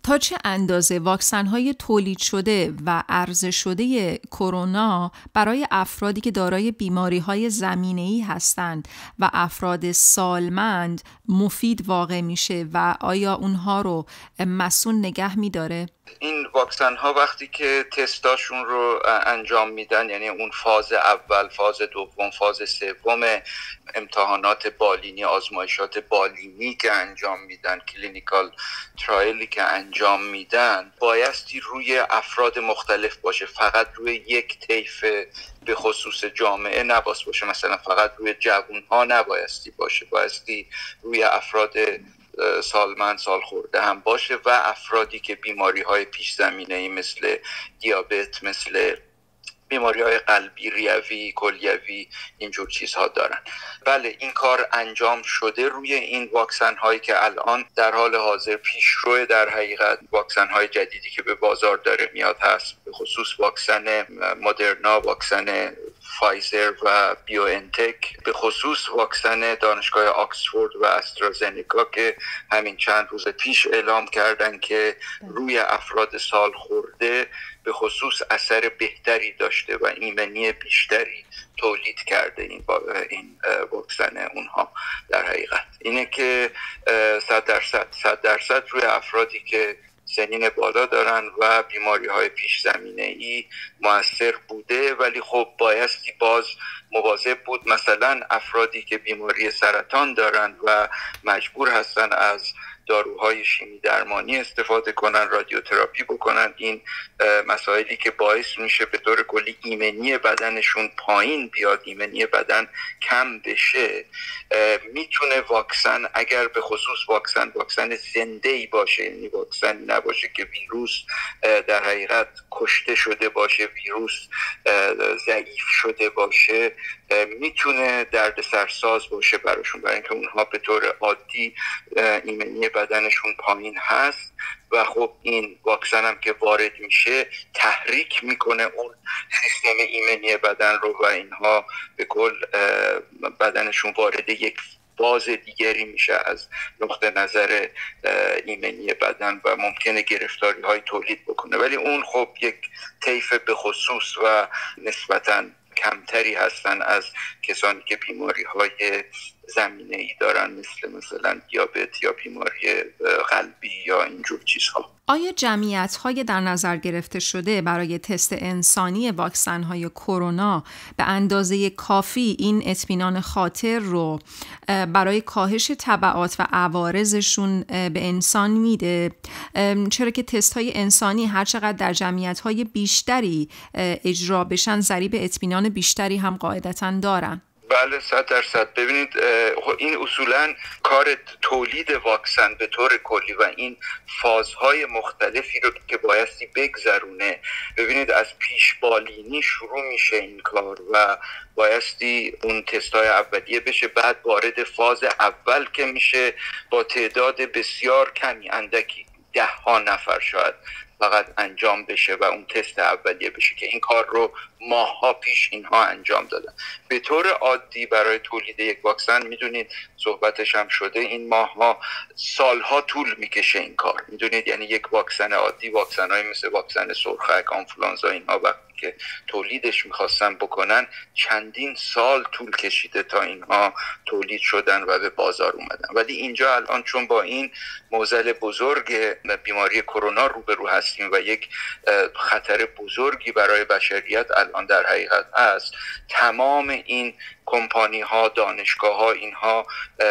تا چه اندازه واکسن‌های تولید شده و عرضه شده کرونا برای افرادی که دارای بیماری‌های زمینه‌ای هستند و افراد سالمند مفید واقع میشه و آیا اونها رو مسئول نگه می‌داره؟ این واکسن ها وقتی که تستاشون رو انجام میدن، یعنی اون فاز اول، فاز دوم، فاز سوم امتحانات بالینی، آزمایشات بالینی که انجام میدن، کلینیکال ترایلی که انجام میدن، بایستی روی افراد مختلف باشه، فقط روی یک طیف به خصوص جامعه نباید باشه. مثلا فقط روی جوان ها نبایستی باشه، بایستی روی افراد سالمند، سالخورده هم باشه و افرادی که بیماری های پیش زمینه‌ای مثل دیابت، مثل بیماری های قلبی، ریوی، کلیوی، اینجور چیزها دارن. بله، این کار انجام شده روی این واکسن هایی که الان در حال حاضر پیشرو در حقیقت واکسن های جدیدی که به بازار داره میاد هست، به خصوص واکسن مدرنا، واکسن فایزر و بیو انتک، به خصوص واکسن دانشگاه آکسفورد و استرازنیکا که همین چند روز پیش اعلام کردن که روی افراد سال خورده به خصوص اثر بهتری داشته و ایمنی بیشتری تولید کرده این واکسن اونها. در حقیقت اینه که 100% روی افرادی که سنین بالا دارن و بیماری های پیش زمینه ای مؤثر بوده، ولی خب بایستی باز مواظب بود. مثلا افرادی که بیماری سرطان دارن و مجبور هستن از داروهای شیمی درمانی استفاده کنن، رادیوتراپی بکنن، این مسائلی که باعث میشه به طور کلی ایمنی بدنشون پایین بیاد، ایمنی بدن کم بشه، میتونه واکسن، اگر به خصوص واکسن زنده‌ای باشه، یعنی واکسن نباشه که ویروس در حقیقت کشته شده باشه، ویروس ضعیف شده باشه، میتونه دردسرساز باشه براشون، برای اینکه اونها به طور عادی ایمنی بدنشون پایین هست و خب این واکسن هم که وارد میشه تحریک میکنه اون سیستم ایمنی بدن رو و اینها به کل بدنشون وارد یک فاز دیگری میشه از نقطه نظر ایمنی بدن و ممکنه گرفتاری های تولید بکنه. ولی اون خب یک طیف به خصوص و نسبتاً کمتری هستن از کسانی که بیماری های زمینه ای دارن، مثلا دیابت یا بیماری قلبی یا اینجور چیزها. آیا جمعیت‌های در نظر گرفته شده برای تست انسانی واکسن‌های کرونا به اندازه کافی این اطمینان خاطر رو برای کاهش تبعات و عوارضشون به انسان میده؟ چرا که تست‌های انسانی هر چقدر در جمعیت‌های بیشتری اجرا بشن ضریب اطمینان بیشتری هم قاعدتاً دارن. بله، 100%. ببینید این اصولا کار تولید واکسن به طور کلی و این فازهای مختلفی رو که بایستی بگذرونه. ببینید از پیش بالینی شروع میشه این کار و بایستی اون تستای اولیه بشه، بعد وارد فاز اول که میشه با تعداد بسیار کمی، اندکی 10 نفر شاید فقط انجام بشه و اون تست اولیه بشه که این کار رو ماه‌ها پیش اینها انجام دادن. به طور عادی برای تولید یک واکسن میدونید صحبتش هم شده، این ماه‌ها سالها طول میکشه این کار. میدونید یعنی یک واکسن عادی، واکسن‌های مثل واکسن سرخک، آنفولانزا، اینها وقتی که تولیدش میخواستن بکنن چندین سال طول کشیده تا اینها تولید شدن و به بازار اومدن. ولی اینجا الان چون با این معضل بزرگ بیماری کرونا روبرو هستیم و یک خطر بزرگی برای بشریت الان در حقیقت است، تمام این کمپانی ها، دانشگاه ها، اینها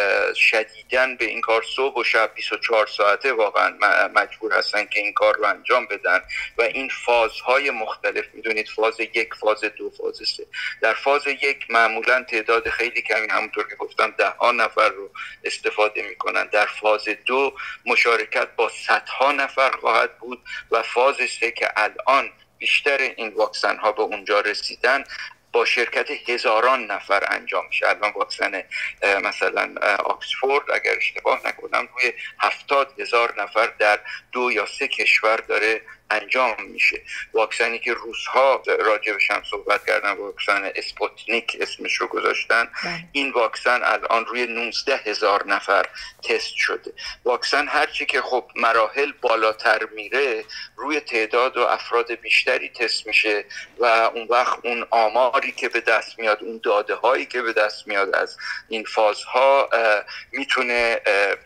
شدیداً به این کار صبح و شب 24 ساعته واقعا مجبور هستن که این کار رو انجام بدن و این فازهای مختلف، میدونید فاز 1، فاز 2، فاز 3. در فاز 1 معمولاً تعداد خیلی کمی، همونطور که گفتم 10 نفر رو استفاده میکنن. در فاز 2 مشارکت با 100 نفر خواهد بود و فاز 3 که الان بیشتر این واکسن ها به اونجا رسیدن با شرکت هزاران نفر انجام میشه. الان واکسن مثلا آکسفورد اگر اشتباه نکنم روی 70,000 نفر در 2 یا 3 کشور داره انجام میشه. واکسنی که روس‌ها راجبش هم صحبت کردن، واکسن اسپوتنیک اسمش رو گذاشتن، این واکسن الان روی 19,000 نفر تست شده. واکسن هرچی که خب مراحل بالاتر میره روی تعداد و افراد بیشتری تست میشه و اون وقت اون آماری که به دست میاد، اون داده هایی که به دست میاد از این فازها میتونه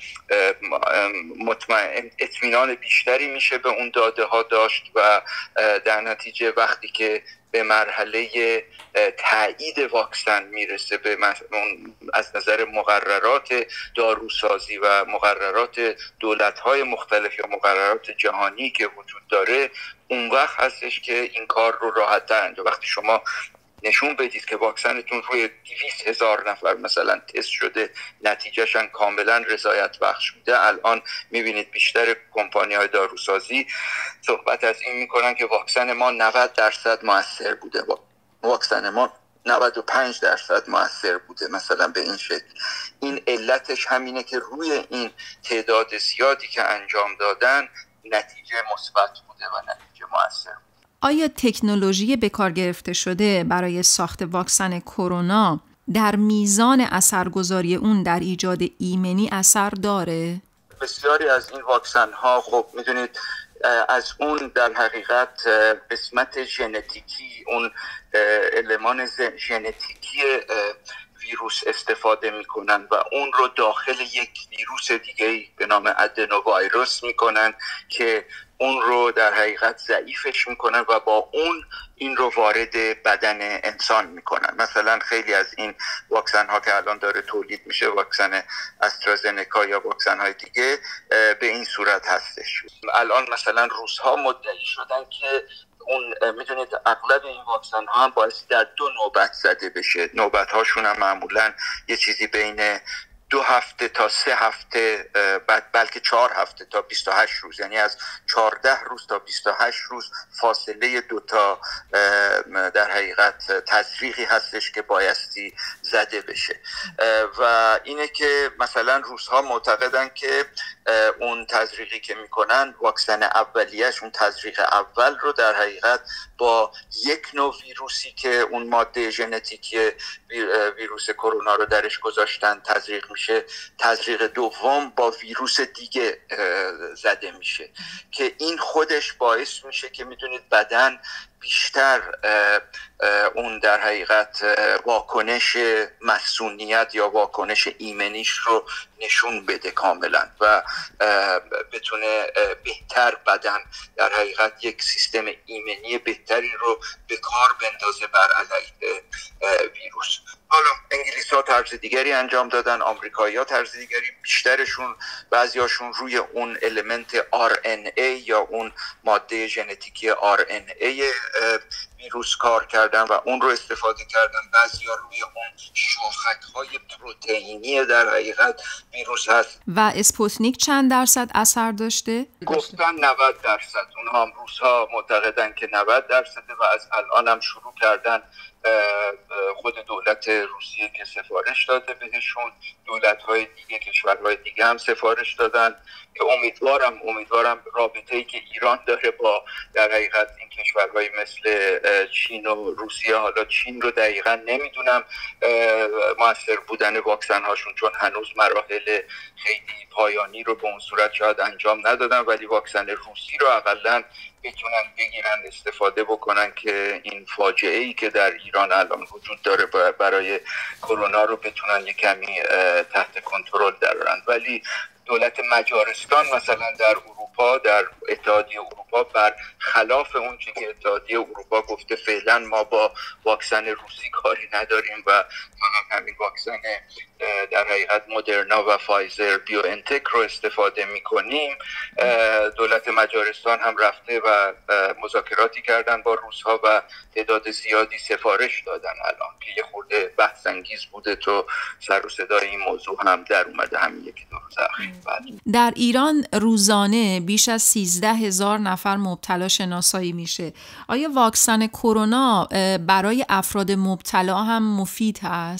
اطمینان بیشتری میشه به اون داده ها داشت و در نتیجه وقتی که به مرحله تایید واکسن میرسه، به از نظر مقررات داروسازی و مقررات دولت‌های مختلف یا مقررات جهانی که وجود داره، اون وقت هستش که این کار رو راحت‌تر انجام. وقتی شما نشون بدید که واکسنتون روی 200,000 نفر مثلا تست شده، نتیجهشن کاملا رضایت بخش بوده، الان میبینید بیشتر کمپانی‌های داروسازی صحبت از این میکنن که واکسن ما 90% موثر بوده، واکسن ما 95% موثر بوده، مثلا به این شکل. این علتش همینه که روی این تعداد زیادی که انجام دادن نتیجه مثبت بوده و نتیجه موثر. آیا تکنولوژی به کار گرفته شده برای ساخت واکسن کرونا در میزان اثرگذاری اون در ایجاد ایمنی اثر داره؟ بسیاری از این واکسن ها خب میدونید از اون در حقیقت قسمت ژنتیکی، اون المان ژنتیکی ویروس استفاده میکنن و اون رو داخل یک ویروس دیگه به نام ادنوویروس میکنن که اون رو در حقیقت ضعیفش میکنن و با اون این رو وارد بدن انسان میکنن. مثلا خیلی از این واکسن ها که الان داره تولید میشه، واکسن استرازنکا یا واکسن های دیگه، به این صورت هستش. الان مثلا روس ها مدعی شدن که اون میدونید اغلب این واکسن ها هم باعث در 2 نوبت زده بشه. نوبت هاشون هم معمولا یه چیزی بین 2 هفته تا 3 هفته، بعد بلکه 4 هفته تا 28 روز، یعنی از 14 روز تا 28 روز فاصله 2 تا در حقیقت تزریقی هستش که بایستی زده بشه. و اینه که مثلا روس‌ها معتقدن که اون تزریقی که میکنن، واکسن اولیه‌اش، اون تزریق اول رو در حقیقت با یک نوع ویروسی که اون ماده ژنتیکی ویروس کرونا رو درش گذاشتن تزریق میشه، تزریق دوم با ویروس دیگه زده میشه که این خودش باعث میشه که میدونید بدن بیشتر اون در حقیقت واکنش مسئولیت یا واکنش ایمنیش رو نشون بده کاملا و بتونه بهتر بدن در حقیقت یک سیستم ایمنی بهتری رو به کار بندازه بر علیه ویروس. حالا انگلیس‌ها طرز دیگری انجام دادن، آمریکایی‌ها طرز دیگری، بیشترشون بعضیاشون روی اون المنت RNA یا اون ماده ژنتیکی RNA ویروس کار کردن و اون رو استفاده کردن. بعضیا روی اون شاخک‌های پروتئینی در حقیقت ویروس هست. و اسپوتنیک چند درصد اثر داشته؟ گفتن 90%. اونها هم روس‌ها معتقدن که 90% و از الان هم شروع کردن. خود دولت روسیه که سفارش داده بهشون، دولت‌های دیگه، کشورهای دیگه هم سفارش دادن که امیدوارم رابطه‌ای که ایران داره با در حقیقت این کشورهای مثل چین و روسیه، حالا چین رو دقیقاً نمیدونم موثر بودن واکسن هاشون چون هنوز مراحل خیلی پایانی رو به اون صورت شاید انجام ندادن، ولی واکسن روسی رو حداقل بتونن بگیرن، استفاده بکنن که این فاجعه‌ای که در ایران الان وجود داره برای کرونا رو بتونن یک کمی تحت کنترل درارن. ولی دولت مجارستان مثلا در اروپا، در اتحادیه اروپا، بر خلاف اون چه که اتحادیه اروپا گفته فعلا ما با واکسن روسی کاری نداریم و فقط همین واکسن در حقیقت مدرنا و فایزر بیو انتک رو استفاده میکنیم، دولت مجارستان هم رفته و مذاکراتی کردن با روس‌ها و تعداد زیادی سفارش دادن الان که یه خورده بحث انگیز بوده تو سر و صدای این موضوع هم در اومده همین 1-2 روز اخیر. در ایران روزانه بیش از 13,000 نفر مبتلا شناسایی میشه. آیا واکسن کرونا برای افراد مبتلا هم مفید هست؟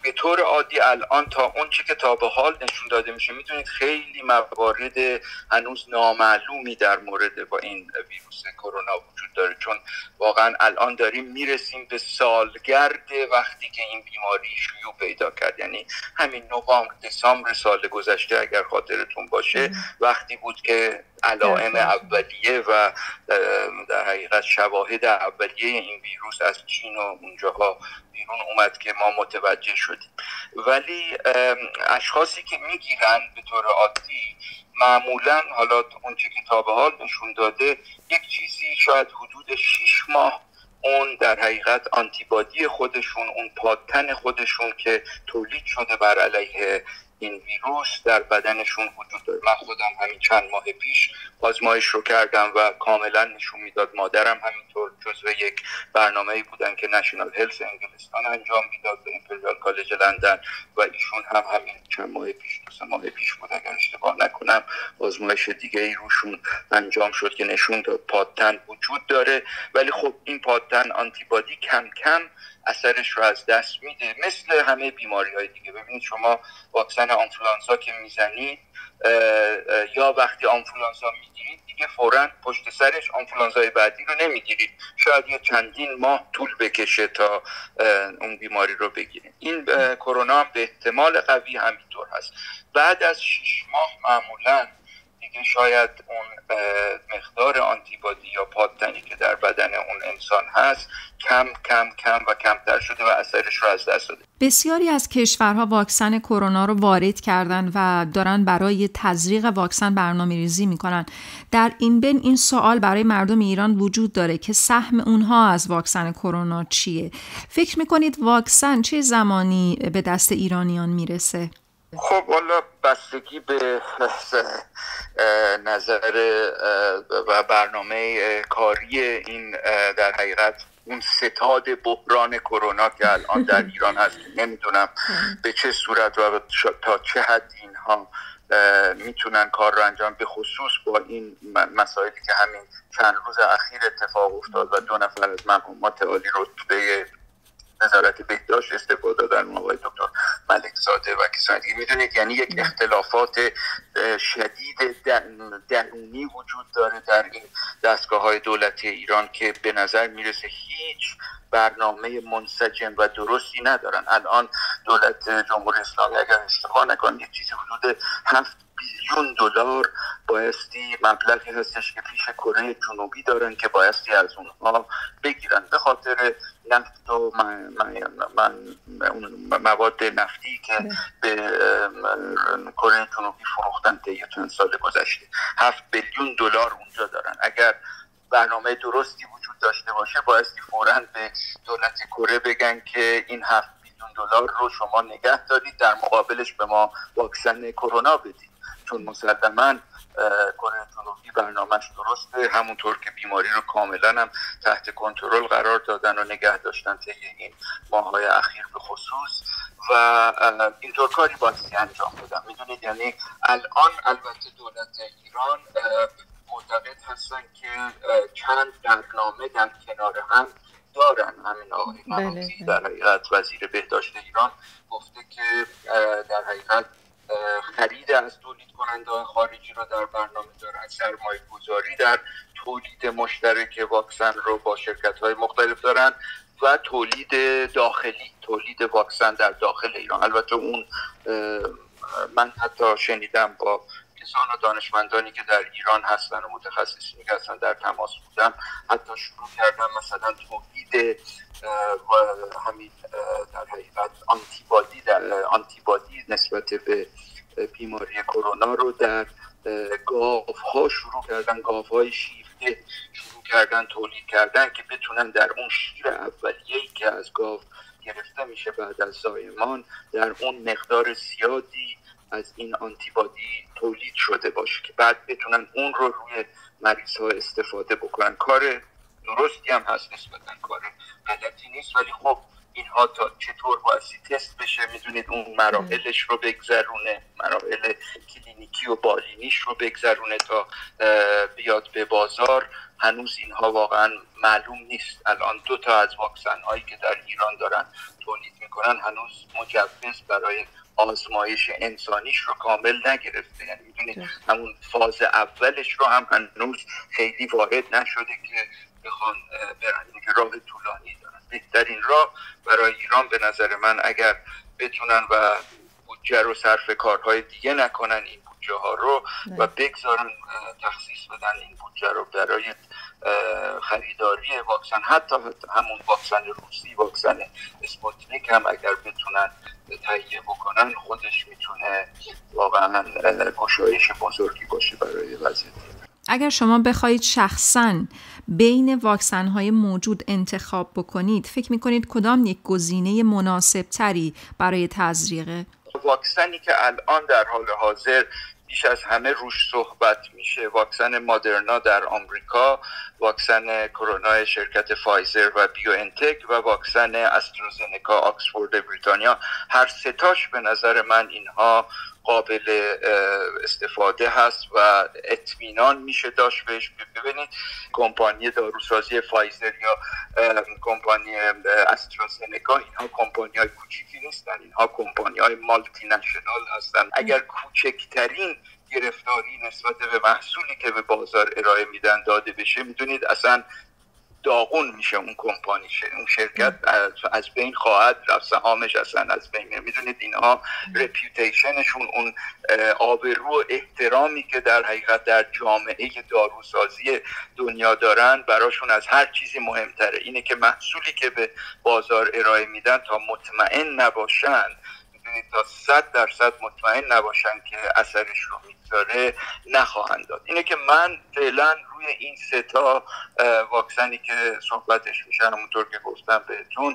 به طور عادی الان تا اون چی که تا به حال نشون داده میشه، میدونید خیلی موارد هنوز نامعلومی در مورد با این ویروس کرونا وجود داره، چون واقعا الان داریم میرسیم به سالگرد وقتی که این بیماری شیوع پیدا کرد. یعنی همین نوامبر دسامبر سال گذشته اگر خاطرتون باشه وقتی بود که علائم اولیه و در حقیقت شواهد اولیه این ویروس از چین و اونجاها بیرون اومد که ما متوجه شدیم. ولی اشخاصی که میگیرن به طور عادی معمولا، حالا اون چه که تا به حال نشون داده، یک چیزی شاید حدود 6 ماه اون در حقیقت آنتیبادی خودشون، اون پادتن خودشون که تولید شده بر علیه این ویروس در بدنشون وجود داره. من خودم همین چند ماه پیش آزمایش رو کردم و کاملا نشون میداد. مادرم همینطور جزو یک برنامه‌ای بودن که نشنال هلث انگلستان انجام میداد به امپریال کالج لندن و ایشون هم همین چند ماه پیش، 2 ماه پیش بود اگر اشتباه نکنم، آزمایش دیگه ای روشون انجام شد که نشون داد پادتن وجود داره. ولی خب این پادتن آنتیبادی کم کم اثرش رو از دست میده، مثل همه بیماری‌های دیگه. ببینید شما واکسن آنفولانزا که میزنید یا وقتی آنفولانزا میگیرید دیگه فوراً پشت سرش آنفولانزای بعدی رو نمیگیرید، شاید یه چندین ماه طول بکشه تا اون بیماری رو بگیرید. این کرونا هم به احتمال قوی همینطور هست. بعد از 6 ماه معمولاً دیگه شاید اون مقدار آنتیبادی یا پادتنی که در بدن اون انسان هست کم و کمتر شده و اثرش رو از دست داده. بسیاری از کشورها واکسن کرونا رو وارد کردن و دارن برای تزریق واکسن برنامه‌ریزی میکنن. در این بین این سوال برای مردم ایران وجود داره که سهم اونها از واکسن کرونا چیه؟ فکر میکنید واکسن چه زمانی به دست ایرانیان میرسه؟ خب والا بستگی به نظر و برنامه کاری این در حقیقت اون ستاد بحران کرونا که الان در ایران هست، نمیدونم به چه صورت و تا چه حد اینها میتونن کار رو انجام، به خصوص با این مسائلی که همین چند روز اخیر اتفاق افتاد و 2 نفر از مقامات عالی رتبه وزارت بهداشت استفاده دادن، آقای دکتر ملک زاده و کسانی دیگه. میدونید یعنی یک اختلافات شدید درونی وجود داره در این دستگاه‌های دولتی ایران که به نظر میرسه هیچ برنامه منسجم و درستی ندارن. الان دولت جمهوری اسلامی اگر اشتباه نکنم یک چیزی حدود 7 بیلیون دلار بایستی مبلغی هستش که پیش کره جنوبی دارن که بایستی از اونها بگیرن به خاطر نفت و مواد نفتی که به کره جنوبی فروختن طی چند سال گذشته. 7 بیلیون دلار اونجا دارن. اگر برنامه درستی وجود داشته باشه بایستی فوراً به دولت کره بگن که این 7 بیلیون دلار رو شما نگه دارید، در مقابلش به ما واکسن کرونا بدید، چون مسلماً کره جنوبی برنامه‌اش درسته، همونطور که بیماری رو کاملا هم تحت کنترل قرار دادن و نگه داشتن طی این ماه‌های اخیر به خصوص و اینطور کاری بایستی انجام بدن. میدونید یعنی الان البته دولت ایران معتقد هستن که چند برنامه در کنار هم دارن. همین آقای منوچی در حقیقت وزیر بهداشت ایران گفته که در حقیقت خرید از تولید کننده‌های خارجی رو در برنامه دارن، سرمایه گذاری در تولید مشترک واکسن رو با شرکت‌های مختلف دارن و تولید داخلی، تولید واکسن در داخل ایران. البته اون من حتی شنیدم با کسان و دانشمندانی که در ایران هستن و متخصصینی که هستن در تماس بودم، حتی شروع کردن مثلا تولید همین در حقیقت آنتیبادی نسبت به بیماری کرونا رو در گاوها شروع کردن، گاوهای شیرده شروع کردن تولید کردن که بتونن در اون شیر اولیه‌ای که از گاو گرفته میشه بعد از زایمان در اون مقدار زیادی از این آنتیبادی تولید شده باشه که بعد بتونن اون رو روی مریض ها استفاده بکنن. کار درستی هم هست، نسبتاً کار غلطی نیست، ولی خب اینها تا چطور بایستی تست بشه، میدونید اون مراحلش رو بگذرونه، مراحل کلینیکی و بالینیش رو بگذرونه تا بیاد به بازار. هنوز اینها واقعا معلوم نیست. الان 2 تا از واکسن هایی که در ایران دارن تولید میکنن هنوز مجوز برای آزمایش انسانیش رو کامل نگرفته. یعنی میدونید همون فاز اولش رو هم هنوز خیلی وارد نشده که بخوان برن، که راه طولانی دارن. بهترین راه برای ایران به نظر من اگر بتونن و بودجه رو صرف کارهای دیگه نکنن این بودجه ها رو و بگذارن تخصیص بدن این بودجه رو برای خریداری واکسن، حتی همون واکسن روسی، واکسن اسپوتنیک هم اگر بتونن تهیه بکنن، خودش میتونه واقعا گشایش بزرگی باشه برای وضعیت. اگر شما بخواید شخصاً بین واکسن‌های موجود انتخاب بکنید، فکر می‌کنید کدام یک گزینه مناسب تری برای تزریقه؟ واکسنی که الان در حال حاضر بیش از همه روش صحبت میشه، واکسن مادرنا در آمریکا، واکسن کرونا شرکت فایزر و بیو انتک و واکسن استرازنکا آکسفورد بریتانیا. هر سه تاش به نظر من اینها قابل استفاده هست و اطمینان میشه داشت بهش. ببینید کمپانی داروسازی فایزر یا کمپانی استرازنکا، اینها کمپانی های کوچیکی نیستن، اینها کمپانی های مالتی نشنال هستن. اگر کوچکترین گرفتاری نسبت به محصولی که به بازار ارائه میدن داده بشه، میدونید اصلا داغون میشه اون کمپانی، اون شرکت از بین خواهد رفت، سهامش اصلا از بین. میدونید اینها رپیوتیشنشون، اون آبرو و احترامی که در حقیقت در جامعه داروسازی دنیا دارن براشون از هر چیزی مهمتره. اینه که محصولی که به بازار ارائه میدن تا مطمئن نباشن، تا 100% مطمئن نباشن که اثرش رو میگذاره، نخواهند داد. اینه که من فعلا روی این سه تا واکسنی که صحبتش میشه، همونطور که گفتم بهتون،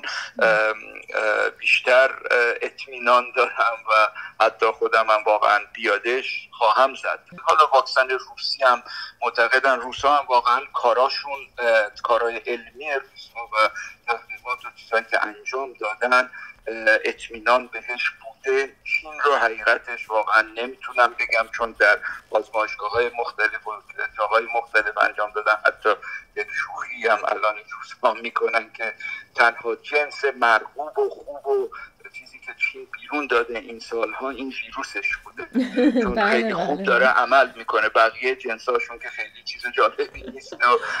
بیشتر اطمینان دارم و حتی خودم هم واقعا بیادش خواهم زد. حالا واکسن روسی هم معتقدن، روسا هم واقعا کارهای علمی روسا و تحقیقات و چیزایی که انجام دادن اطمینان بهش بوده. چین رو حقیقتش واقعا نمیتونم بگم، چون در آزمایشگاه‌های مختلف و جاهای مختلف انجام دادن. حتی یک شوخی هم الان روزها میکنن که تنها جنس مرغوب و خوب و چیزی که چین بیرون داده این سالها این ویروسش بوده، چون خیلی خوب داره عمل میکنه. بقیه جنساشون که خیلی چیز جالبی نیست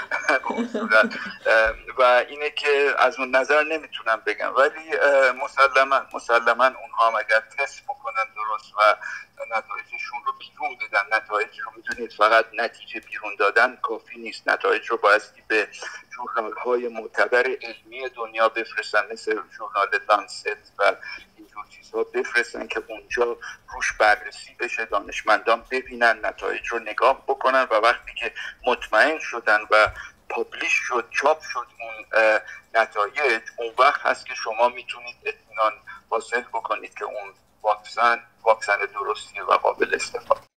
و اینه که از اون نظر نمیتونم بگم، ولی مسلما اونها هم اگر تست بکنن درست و نتایجشون رو بیرون بدن، نتایج رو میدونید فقط نتیجه بیرون دادن کافی نیست، نتایج رو بایستی به ژورنال‌های معتبر علمی دنیا بفرستن، مثل ژورنال لانست و اینجور چیزها بفرستن که اونجا روش بررسی بشه، دانشمندان ببینن، نتایج رو نگاه بکنن و وقتی که مطمئن شدن و پابلیش شد، چاپ شد اون نتایج، اون وقت هست که شما میتونید اطمینان حاصل بکنید که اون واکسن درستیه و قابل استفاده.